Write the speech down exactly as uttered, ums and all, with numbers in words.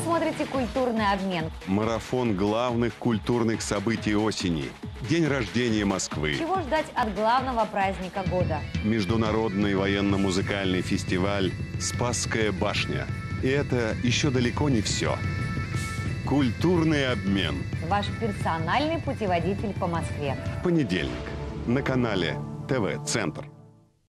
смотрите «Культурный обмен». Марафон главных культурных событий осени. День рождения Москвы. Чего ждать от главного праздника года? Международный военно-музыкальный фестиваль «Спасская башня». И это еще далеко не все. «Культурный обмен». Ваш персональный путеводитель по Москве. Понедельник. На канале ТВ-центр.